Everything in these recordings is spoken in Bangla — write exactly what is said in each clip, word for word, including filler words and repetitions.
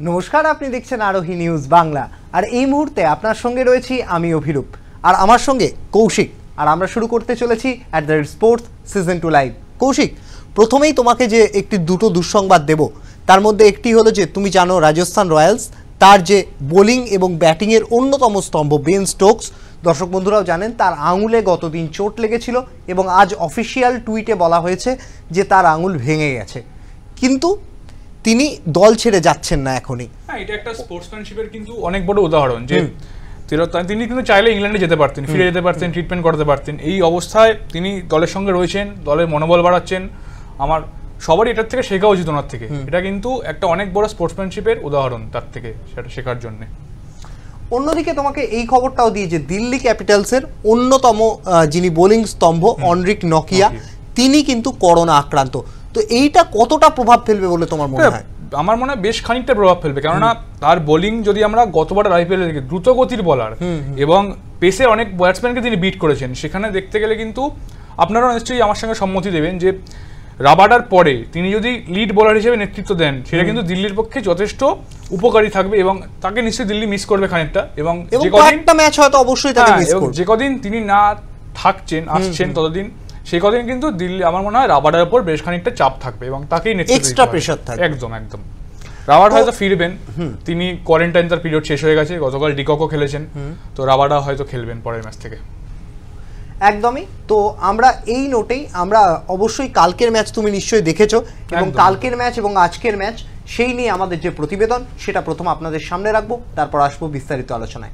নমস্কার, আপনি দেখছেন আরোহী নিউজ বাংলা। আর এই মুহূর্তে আপনার সঙ্গে রয়েছি আমি অভিরূপ, আর আমার সঙ্গে কৌশিক। আর আমরা শুরু করতে চলেছি at the sports season two live. Koushik, প্রথমেই তোমাকে যে একটি দুটো দুঃসংবাদ দেব, তার মধ্যে একটি হলো যে তুমি জানো রাজস্থান রয়্যালস তার যে বোলিং এবং ব্যাটিংয়ের অন্যতম স্তম্ভ বেন স্টোকস, দর্শক বন্ধুরাও জানেন তার আঙুলে গতদিন চোট লেগেছিল এবং আজ অফিসিয়াল টুইটে বলা হয়েছে যে তার আঙুল ভেঙে গেছে, কিন্তু তিনি দল ছেড়ে যাচ্ছেন না এখনই। হ্যাঁ, এটা একটা স্পোর্টসম্যানশিপের কিন্তু অনেক বড় উদাহরণ যে তিনি কিন্তু চাইলে ইংল্যান্ডে যেতে পারতেন, ফিরে যেতে পারতেন, ট্রিটমেন্ট করতে পারতেন। এই অবস্থায় তিনি দলের সঙ্গে রয়েছেন, দলের মনোবল বাড়াচ্ছেন। আমার সবারই এটার থেকে শেখা উচিত ওনার থেকে। এটা কিন্তু একটা অনেক বড় স্পোর্টসম্যানশিপের উদাহরণ, তার থেকে সেটা শেখার জন্য। অন্যদিকে তোমাকে এই খবরটাও দিয়ে যে দিল্লি ক্যাপিটালসের অন্যতম যিনি বোলিং স্তম্ভ অনরিক নকিয়া, তিনি কিন্তু করোনা আক্রান্ত। তো এইটা কতটা প্রভাব ফেলবে বলে তোমার মনে হয়? আমার মনে হয় বেশ খানিকটা প্রভাব ফেলবে, কেননা তার বোলিং যদি আমরা গতবার আইপিএল দেখি, দ্রুত গতির বলার এবং পেসে অনেক ব্যাটসম্যানকে তিনি বিট করেছেন। সেখানে দেখতে গেলে কিন্তু আপনারা নিশ্চয়ই আমার সঙ্গে সম্মতি দেবেন যে রাবাডার পরে তিনি যদি লিড বোলার হিসেবে নেতৃত্ব দেন, সেটা কিন্তু দিল্লির পক্ষে যথেষ্ট উপকারী থাকবে এবং তাকে নিশ্চয়ই দিল্লি মিস করবে খানিকটা। এবং যে কদিনটা ম্যাচ হয়তো অবশ্যই তাকে মিস করবে, যে কদিন তিনি না থাকছেন আসছেন ততদিন সেই কদিন কিন্তু দিল্লি আমার মনে হয় রাবাডার উপর বেশ খানিকটা চাপ থাকবে এবং তাকেই এক্সট্রা প্রেসার থাকবে। একদম একদম রাবাডা হয়তো ফিরবেন, তিনি কোয়ারেন্টাইন তার পিরিয়ড শেষ হয়ে গেছে, গতকাল ডিককও খেলেছেন, তো রাবাডা হয়তো খেলবেন পরের ম্যাচ থেকে। একদমই। তো আমরা এই নোটেই আমরা অবশ্যই কালকের ম্যাচ তুমি নিশ্চয়ই দেখেছো, এবং কালকের ম্যাচ এবং আজকের ম্যাচ সেই নিয়ে আমাদের যে প্রতিবেদন সেটা প্রথম আপনাদের সামনে রাখবো, তারপর আসবো বিস্তারিত আলোচনায়।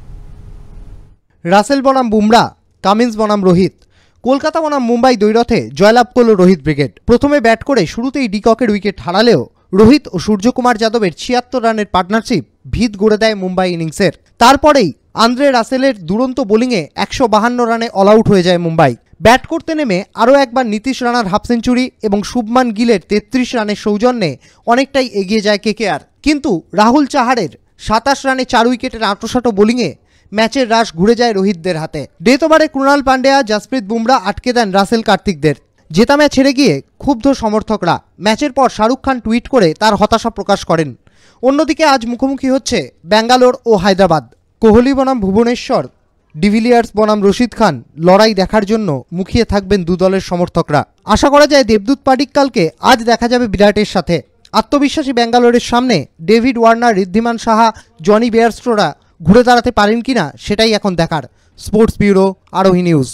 রাসেল বনাম বুমরা, কামিন্স বনাম রোহিত, কলকাতা বনাম মুম্বাই দ্বৈরথে জয়লাভ করল রোহিত ব্রিগেড। প্রথমে ব্যাট করে শুরুতেই ডিককের উইকেট হারালেও রোহিত ও সূর্যকুমার যাদবের ছিয়াত্তর রানের পার্টনারশিপ ভিত গড়ে দেয় মুম্বাই ইনিংসের। তারপরেই আন্দ্রে রাসেলের দুরন্ত বোলিংয়ে একশো বাহান্ন রানে অল আউট হয়ে যায় মুম্বাই। ব্যাট করতে নেমে আরও একবার নীতিশ রানার হাফ সেঞ্চুরি এবং শুভমান গিলের তেত্রিশ রানের সৌজন্যে অনেকটাই এগিয়ে যায় কেকেআর, কিন্তু রাহুল চাহারের সাতাশ রানে চার উইকেটের আঁটসাঁটো বোলিংয়ে ম্যাচের রাশ ঘুরে যায় রোহিতদের হাতে। ডেথ ওভারে কৃণাল পান্ডিয়া, জসপ্রীত বুমরা আটকে দেন রাসেল কার্তিকদের। জেতা ম্যাচ হেরে গিয়ে ক্ষুব্ধ সমর্থকরা। ম্যাচের পর শাহরুখ খান টুইট করে তার হতাশা প্রকাশ করেন। অন্যদিকে আজ মুখোমুখি হচ্ছে ব্যাঙ্গালোর ও হায়দ্রাবাদ। কোহলি বনাম ভুবনেশ্বর, ডিভিলিয়ার্স বনাম রশিদ খান, লড়াই দেখার জন্য মুখিয়ে থাকবেন দু দলের সমর্থকরা। আশা করা যায় দেবদূত পাডিক্কালকে আজ দেখা যাবে বিরাটের সাথে। আত্মবিশ্বাসী ব্যাঙ্গালোরের সামনে David Warner, Wriddhiman Saha, Jonny বেয়ারস্টোরা ঘুরে দাঁড়াতে পারেন কিনা সেটাই এখন দেখার। Sports bureau, Arohi news.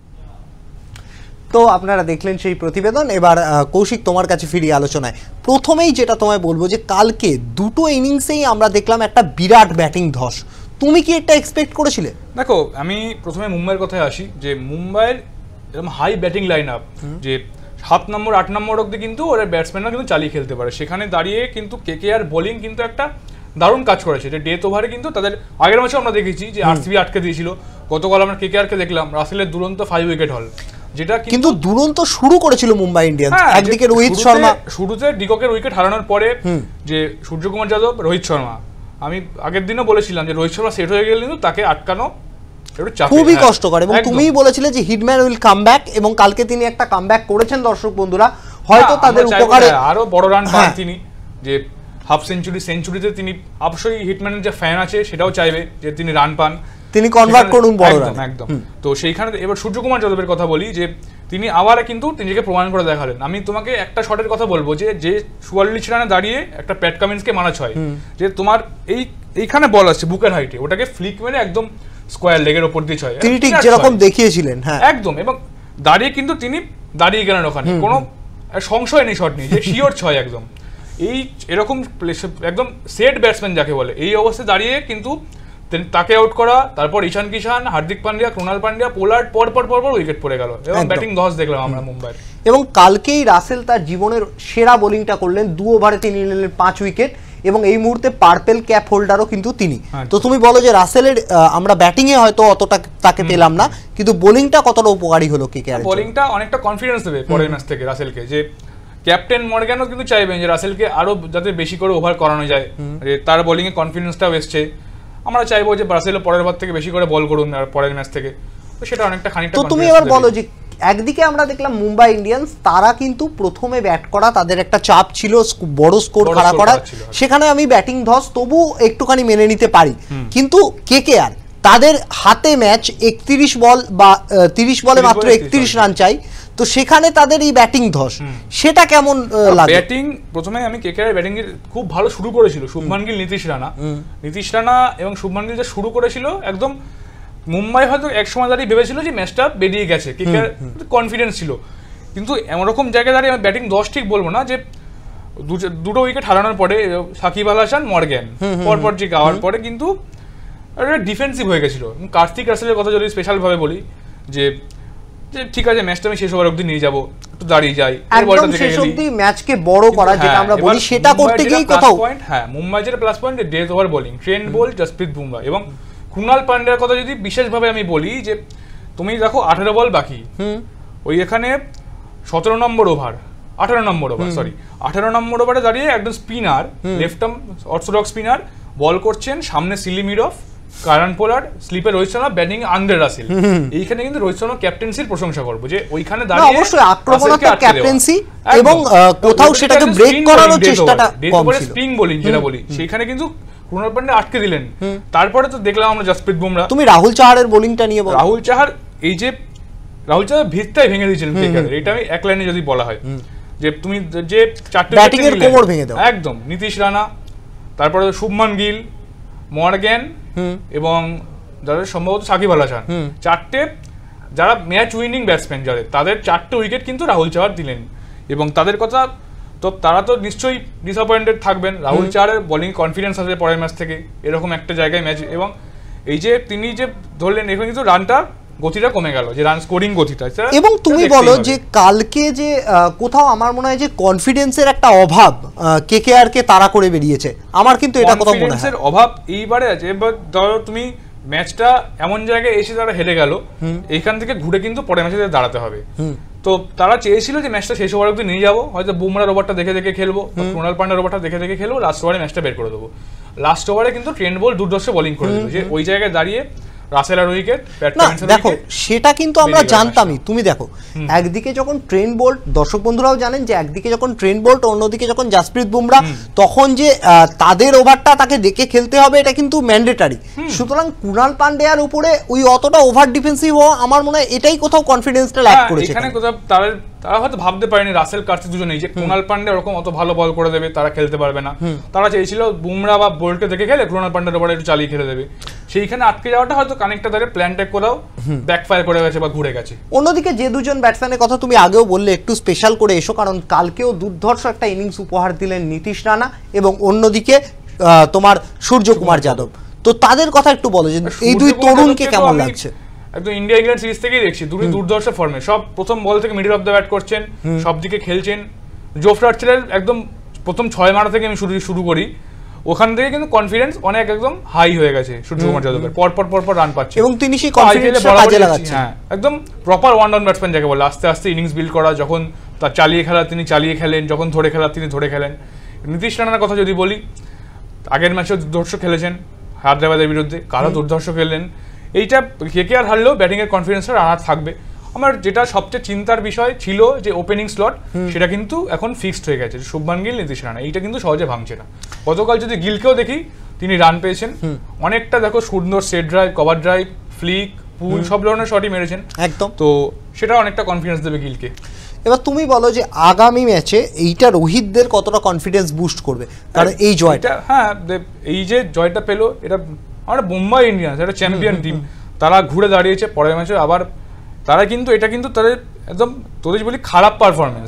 তো আপনারা দেখলেন সেই প্রতিবেদন। এবার কৌশিক, তোমার কাছে ফিরি আলোচনায়। প্রথমেই যেটা তোমায় বলবো যে কালকে দুটো ইনিংসেই আমরা দেখলাম একটা বিরাট ব্যাটিং ধস। তুমি কি এটা এক্সপেক্ট করেছিলে? দেখো, আমি প্রথমে মুম্বাইয়ের কথায় আসি যে মুম্বাইয়ের এরকম হাই ব্যাটিং লাইন আপ, যে সাত নম্বর আট নম্বর অব্দি কিন্তু ওরা ব্যাটসম্যানরা কিন্তু চালিয়ে খেলতে পারে। সেখানে দাঁড়িয়ে কিন্তু কেকেআর বোলিং কিন্তু একটা দারুণ কাজ করেছে। যে ডেথ ওভারে কিন্তু তাদের আগের ম্যাচে আমরা দেখেছি যে আরসিবি আটকে দিয়েছিল, গতকাল আমরা কেকেআরকে দেখলাম রাসেলের দুরন্ত ফাইভ উইকেট হল, যেটা কিন্তু দুরন্ত শুরু করেছিল মুম্বাই ইন্ডিয়ান্স। একদিকে রোহিত শর্মা শুরুতে ডিককের উইকেট হারানোর পরে যে সূর্যকুমার যাদব, রোহিত শর্মা, আমি আগের দিনও বলেছিলাম যে রোহিত শর্মা সেট হয়ে গেলে কিন্তু তাকে আটকানো খুবই কষ্টকর, এবং তুমিই বলেছিলে যে হিটম্যান উইল কাম ব্যাক, এবং কালকে তিনি একটা কাম ব্যাক করেছেন। দর্শক বন্ধুরা হয়তো তাদের উপকারে আরো বড় রান পান তিনি, যে হাফ সেঞ্চুরি সেঞ্চুরিতে তিনি অবশ্যই হিটম্যানের যে ফ্যান আছে সেটাও চাইবে যে তিনি রান পান, তিনি কনভার্ট করুন বড় রান। একদম। তো সেইখানে এবার সূর্যকুমার যাদবের কথা বলি যে তিনি আবার কিন্তু নিজেকে প্রমাণ করে দেখালেন। আমি তোমাকে একটা শটের কথা বলবো যে যে চুয়াল্লিশ রানে দাঁড়িয়ে একটা প্যাট কামিন্সকে মানা ছয়, যে তোমার এই এইখানে বল আসছে বুকের হাইটে, ওটাকে ফ্লিক মেরে একদম স্কোয়ার লেগের ওপর দিয়ে ছয়, তিনি ঠিক যেরকম দেখিয়েছিলেন। হ্যাঁ একদম। এবং দাঁড়িয়ে কিন্তু তিনি দাঁড়িয়ে গেলেন ওখানে, কোনো সংশয় নেই শট নেই, যে শিওর ছয় একদম। এই এরকম একদম সেট ব্যাটসম্যান যাকে বলে, এই অবস্থায় দাঁড়িয়ে কিন্তু তাকে আউট করা, তারপর ঈশান কিষান, হার্দিক পান্ডিয়া, কৃণাল পান্ডিয়া, পোলার্ড পর পর পর পর উইকেট পড়ে গেল এবং ব্যাটিং ধস দেখলাম আমরা মুম্বাই। এবং কালকেই রাসেল তার জীবনের সেরা বোলিংটা করলেন, দু ওভারে তিনি নিলেন পাঁচ উইকেট, এবং এই মুহূর্তে পার্পেল ক্যাপ হোল্ডারও কিন্তু তিনি। তো তুমি বলো যে রাসেলের আমরা ব্যাটিং এ হয়তো অতটা তাকে পেলাম না, কিন্তু বোলিংটা কতটা উপকারী হলো কেকেআর? বোলিংটা অনেকটা কনফিডেন্স দেবে পরের ম্যাচ থেকে রাসেলকে, যে ক্যাপ্টেন মর্গ্যানও কিন্তু চাইবেন যে রাসেলকে আরো যাতে বেশি করে ওভার করানো যায়, তার বোলিং এ কনফিডেন্সটাও এসছে। আমরা চাইবো যে রাসেল পরের বার থেকে বেশি করে বল করুন আর পরের ম্যাচ থেকে, তো সেটা অনেকটা খানিকটা। তো তুমি এবার বলো যে একদিকে আমরা দেখলাম মুম্বাই ইন্ডিয়ান্স, তারা কিন্তু প্রথমে ব্যাট করা, তাদের একটা চাপ ছিল বড় স্কোর খাড়া করার, সেখানে আমি ব্যাটিং ধস তবু একটুখানি মেনে নিতে পারি। কিন্তু কেকেআর তাদের হাতে ম্যাচ একত্রিশ বল বা তিরিশ বলে মাত্র একত্রিশ রান চাই, তো সেখানে তাদের এই ব্যাটিং ধস সেটা কেমন লাগে? ব্যাটিং প্রথমে আমি কেকেআর ব্যাটিং এর খুব ভালো শুরু করেছিল শুভমান গিল, নীতিশ রানা নীতিশ রানা এবং শুভমান গিল যে শুরু করেছিল, একদম মুম্বাই হয়তো এক সময় দাঁড়িয়ে ভেবেছিল যে ম্যাচটা বেরিয়ে গেছে, কেকেআর কনফিডেন্স ছিল। কিন্তু এমন রকম জায়গায় দাঁড়িয়ে আমি ব্যাটিং দশ ঠিক বলবো না, যে দুটো উইকেট হারানোর পরে সাকিব আল হাসান, মর্গ্যান পরপর যে গাওয়ার পরে কিন্তু ডিফেন্সিভ হয়ে গেছিল। কার্তিক রাসেলের কথা যদি স্পেশাল ভাবে বলি, যে ঠিক আছে ম্যাচটা আমি শেষ হওয়ার অবধি নিয়ে যাবো, একটু দাঁড়িয়ে যাই, একদম শেষ অবধি ম্যাচকে বড় করা, যেটা আমরা বলি সেটা করতে গিয়েই কোথাও পয়েন্ট। হ্যাঁ, মুম্বাই যেটা plus point death over bowling, Trent Boult, Jasprit Bumrah এবং কুনাল পান্ডের কথা যদি বিশেষভাবে আমি বলি, যে তুমি দেখো আঠারো বল বাকি, ওই এখানে সতেরো নম্বর ওভার আঠারো নম্বর ওভার সরি আঠারো নম্বর ওভারে দাঁড়িয়ে একদম spinner, left arm orthodox spinner ball করছেন, সামনে সিলি মিডঅফ, কারণ পোলার্ড, স্লিপে Rohit Sharma, batting Andre Russell. এইখানে কিন্তু রোহিত শর্মা ক্যাপ্টেন্সির প্রশংসা করবো, যে ওইখানে দাঁড়িয়ে অবশ্যই আক্রমণাত্মক ক্যাপ্টেন্সি এবং কোথাও সেটাকে ব্রেক করানোর চেষ্টাটা কম ছিল। স্পিন বোলিং যেটা বলি, সেইখানে কিন্তু কুনাল পান্ডে আটকে দিলেন। তারপরে তো দেখলাম আমরা জসপ্রীত বুমরা। তুমি রাহুল চাহারের বোলিংটা নিয়ে বলো। রাহুল চাহার এই যে রাহুল চাহার ভিতটাই ভেঙে দিয়েছিলেন কেকেআর, এটা আমি এক লাইনে যদি বলা হয়, যে তুমি যে চারটে ব্যাটিং এর কোমর ভেঙে দাও একদম, নীতিশ রানা, তারপরে শুভমান গিল, মর্গ্যান এবং যাদের সম্ভবত সাকিব আল হাসান, চারটে যারা ম্যাচ উইনিং ব্যাটসম্যান যাদের, তাদের চারটে উইকেট কিন্তু রাহুল চাহার দিলেন। এবং তাদের কথা তো তারা তো নিশ্চয়ই ডিসঅ্যাপয়েন্টেড থাকবেন, রাহুল চাহারের বোলিং কনফিডেন্স আছে পরের ম্যাচ থেকে এরকম একটা জায়গায় ম্যাচ, এবং এই যে তিনি যে ধরলেন এখানে কিন্তু রানটা গতিটা কমে গেল, যে রান স্কোরিং গতিটা। এবং তুমি বলো যে কালকে যে কোথাও আমার মনে হয় যে কনফিডেন্সের একটা অভাব কেকেআর কে তাড়া করে বেরিয়েছে, আমার কিন্তু এটা কোথাও মনে হয় কনফিডেন্সের অভাব এইবারে আছে। এবার ধরো তুমি ম্যাচটা এমন জায়গায় এসে তারা হেরে গেল, এইখান থেকে ঘুরে কিন্তু পরের ম্যাচে দাঁড়াতে হবে। তো তারা চেয়েছিল যে ম্যাচটা শেষ হওয়ার অবধি নিয়ে যাবো, হয়তো বুমরার ওভারটা দেখে দেখে খেলবো, কুনাল পান্ডের ওভারটা দেখে দেখে খেলবো, লাস্ট ওভারে ম্যাচটা বের করে দেবো। লাস্ট ওভারে কিন্তু ট্রেন্ট বোল্ট দুর্ধর্ষ বোলিং করে দিল, যে ওই জায়গায় দাঁড়িয়ে রাসেল আর উইকেট দেখো সেটা কিন্তু আমরা জানতামই। তুমি দেখো একদিকে যখন ট্রেন্ট বোল্ট, দর্শক বন্ধুরাও জানেন যে একদিকে যখন ট্রেন্ট বোল্ট, অন্যদিকে যখন জসপ্রীত বুমরা, তখন যে তাদের ওভারটা তাকে দেখে খেলতে হবে এটা কিন্তু ম্যান্ডেটারি। সুতরাং কুনাল পান্ডেয়ার উপরে ওই অতটা ওভার ডিফেন্সিভ হওয়া আমার মনে হয় এটাই কোথাও কনফিডেন্সটা ল্যাক করেছে। এখানে কোথাও তাদের তারা হয়তো ভাবতে পারেনি রাসেল কার্তিক দুজনেই যে কুনাল পান্ডে ওরকম অত ভালো বল করে দেবে, তারা খেলতে পারবে না। তারা চেয়েছিল বুমরা বা বোল্টকে দেখে খেলে কুনাল পান্ডের ওভারে একটু চালিয়ে খেলে দেবে, সেইখানে আটকে যাওয়াটা হয়তো কানেক্টটা তাদের প্ল্যান ট্যাক করেও ব্যাকফায়ার করে গেছে বা ঘুরে গেছে। অন্যদিকে যে দুজন ব্যাটসম্যানের কথা তুমি আগেও বললে, একটু স্পেশাল করে এসো, কারণ কালকেও দুর্ধর্ষ একটা ইনিংস উপহার দিলেন নীতিশ রানা এবং অন্যদিকে তোমার সূর্যকুমার যাদব। তো তাদের কথা একটু বলো যে এই দুই তরুণকে কেমন লাগছে? একদম ইন্ডিয়া ইংল্যান্ড সিরিজ থেকেই দেখছি দুটোই দুর্ধর্ষ ফর্মে, সব প্রথম বল থেকে মিডল অফ দ্য ব্যাট করছেন, সব দিকে খেলছেন। জোফরা আর্চারের একদম প্রথম ছয় মারা থেকে আমি শুরু শুরু করি, ওখান থেকে কিন্তু কনফিডেন্স অনেক একদম হাই হয়ে গেছে সূর্যকুমার যাদবের, পর পর পর পর রান পাচ্ছে এবং তিনি সেই কনফিডেন্সটা কাজে লাগাচ্ছেন। হ্যাঁ, একদম প্রপার ওয়ান ডাউন ব্যাটসম্যান যাকে বলে, আস্তে আস্তে ইনিংস বিল্ড করা, যখন তার চালিয়ে খেলা তিনি চালিয়ে খেলেন, যখন ধরে খেলা তিনি ধরে খেলেন। নীতিশ রানার কথা যদি বলি, আগের ম্যাচেও দুর্ধর্ষ খেলেছেন হায়দ্রাবাদের বিরুদ্ধে, কারো দুর্ধর্ষ খেললেন। এইটা কেকেআর হারলেও ব্যাটিং এর কনফিডেন্সটা রানার থাকবে। আমার যেটা সবচেয়ে চিন্তার বিষয় ছিল যে ওপেনিং স্লট, সেটা কিন্তু এখন ফিক্সড হয়ে গেছে, শুভমান গিল, নীতিশ রানা, এইটা কিন্তু সহজে ভাঙছে না। গতকাল যদি গিলকেও দেখি, তিনি রান পেয়েছেন অনেকটা, দেখো সুন্দর set drive, cover drive, flick, pull সব ধরনের শটই মেরেছেন একদম, তো সেটা অনেকটা কনফিডেন্স দেবে গিলকে। এবার তুমি বলো যে আগামী ম্যাচে এইটা রোহিতদের কতটা কনফিডেন্স বুস্ট করবে, কারণ এই জয়টা, হ্যাঁ এই যে জয়টা পেলো, এটা আমরা মুম্বাই ইন্ডিয়ান্স একটা চ্যাম্পিয়ন টিম, তারা ঘুরে দাঁড়িয়েছে পরের ম্যাচে আবার, তারা কিন্তু এটা কিন্তু তাদের একদম তোদের বলি খারাপ পারফরমেন্স,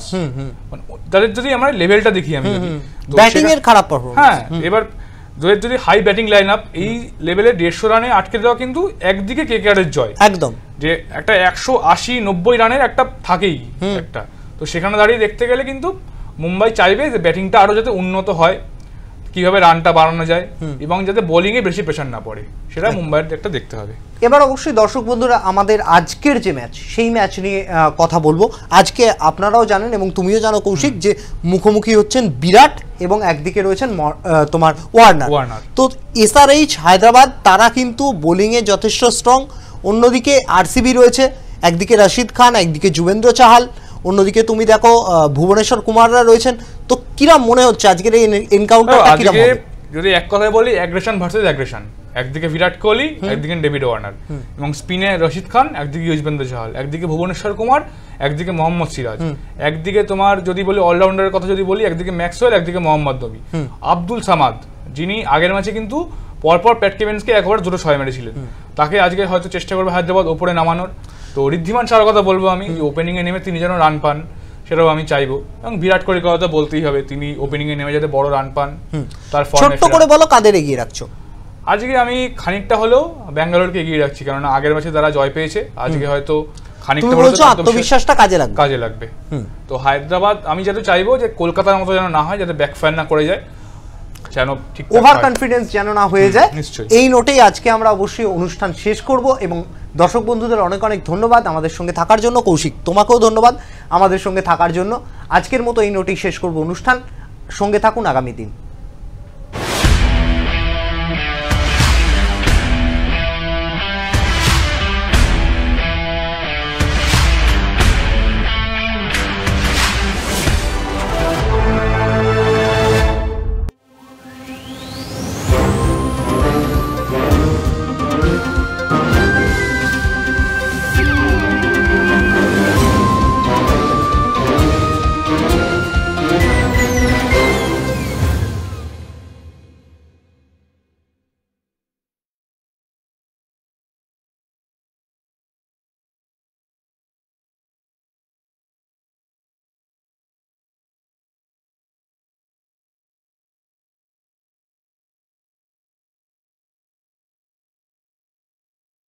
তাদের যদি আমরা লেভেলটা দেখি আমি ব্যাটিং এর খারাপ পারফরমেন্স, হ্যাঁ এবার তোদের যদি হাই ব্যাটিং লাইন আপ এই লেভেলে দেড়শো রানে আটকে দেওয়া কিন্তু একদিকে কেকেআর এর জয়, একদম যে একটা একশো আশি নব্বই রানের একটা থাকেই একটা, তো সেখানে দাঁড়িয়ে দেখতে গেলে কিন্তু মুম্বাই চাইবে যে ব্যাটিংটা আরো যাতে উন্নত হয়, কিভাবে রানটা বাড়ানো যায় এবং যাতে বোলিং এ বেশি প্রেশার না পড়ে, সেটা মুম্বাইয়ের একটা দেখতে হবে। এবার অবশ্যই দর্শক বন্ধুরা আমাদের আজকের যে ম্যাচ সেই ম্যাচ নিয়ে কথা বলবো। আজকে আপনারাও জানেন এবং তুমিও জানো কৌশিক যে মুখোমুখি হচ্ছেন বিরাট এবং একদিকে রয়েছেন তোমার ওয়ার্নার। তো এসআরএইচ হায়দ্রাবাদ তারা কিন্তু বোলিং এ যথেষ্ট স্ট্রং, অন্যদিকে আরসিবি রয়েছে একদিকে রশিদ খান, একদিকে যুবেন্দ্র চাহাল, অন্যদিকে তুমি দেখো ভুবনেশ্বর কুমাররা রয়েছেন। তো কিরম মনে হচ্ছে আজকের এই এনকাউন্টারটা কিরম হবে? যদি এক কথায় বলি, অ্যাগ্রেশন ভার্সেস অ্যাগ্রেশন। একদিকে বিরাট কোহলি, একদিকে ডেভিড ওয়ার্নার, এবং স্পিনে রশিদ খান, একদিকে যুজবেন্দ্র চাহাল, একদিকে ভুবনেশ্বর কুমার, একদিকে মোহাম্মদ সিরাজ, একদিকে তোমার যদি বলি অলরাউন্ডারের কথা যদি বলি, একদিকে ম্যাক্সওয়েল, একদিকে মোহাম্মদ নবী। আব্দুল সামাদ, যিনি আগের ম্যাচে কিন্তু পরপর প্যাট কেভিন্সকে একবার দুটো ছয় মেরেছিলেন, তাকে আজকে হয়তো চেষ্টা করবে হায়দ্রাবাদ ওপরে নামানোর। তো ঋদ্ধিমান সাহার কথা বলবো আমি, যে ওপেনিংয়ে নেমে তিনি যেন রান পান, সেটাও আমি চাইবো। এবং বিরাট কোহলির কথা বলতেই হবে, তিনি ওপেনিংয়ে নেমে যাতে বড় রান পান। তার ছোট্ট করে বলো কাদের এগিয়ে রাখছো? আজকে আমি খানিকটা হলেও ব্যাঙ্গালোরকে এগিয়ে রাখছি, কারণ আগের ম্যাচে তারা জয় পেয়েছে, আজকে হয়তো খানিকটা হলেও আত্মবিশ্বাসটা কাজে লাগবে কাজে লাগবে তো হায়দ্রাবাদ আমি যাতে চাইবো যে কলকাতার মতো যেন না হয়, যাতে ব্যাকফায়ার না করে যায়, যেন ঠিক ওভার কনফিডেন্স যেন না হয়ে যায়। এই নোটেই আজকে আমরা অবশ্যই অনুষ্ঠান শেষ করব, এবং দর্শক বন্ধুদের অনেক অনেক ধন্যবাদ আমাদের সঙ্গে থাকার জন্য। কৌশিক, তোমাকেও ধন্যবাদ আমাদের সঙ্গে থাকার জন্য। আজকের মতো এই নোটেই শেষ করব অনুষ্ঠান। সঙ্গে থাকুন আগামী দিন।